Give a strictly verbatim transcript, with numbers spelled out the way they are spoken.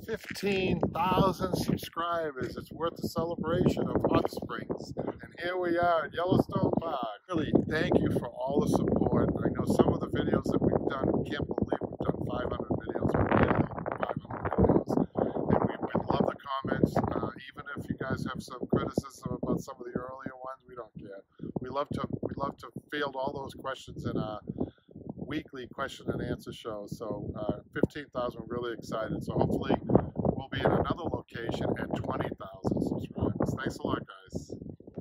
fifteen thousand subscribers. It's worth the celebration of Hot Springs. And here we are at Yellowstone Park. Really, thank you for all the support. I know some of the videos that we've done, we can't believe we've done five hundred videos. We're nearly five hundred videos. And we, we love the comments. Uh, even if you guys have some criticism about some of the earlier ones, we don't care. We love to, we love to field all those questions in our weekly question and answer show. So uh, fifteen thousand, we're really excited. So hopefully we'll be in another location at twenty thousand subscribers. Thanks a lot, guys.